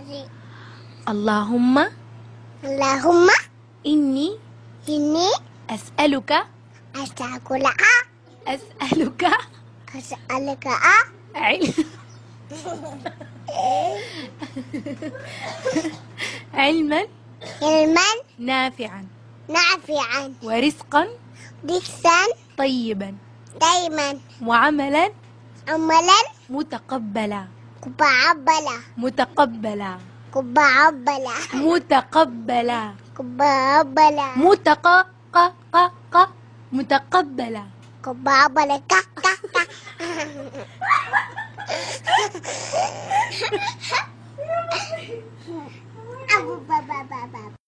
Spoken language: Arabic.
اللهم اللهم إني إني أسألك أسألك علم علما علما نافعا نافعا ورزقا رزقا طيبا دائما وعملا عملا متقبلا كبعبلا متقبلا كبعبلا متقبلا كبعبلا متقبلا كبعبلا أبو بابا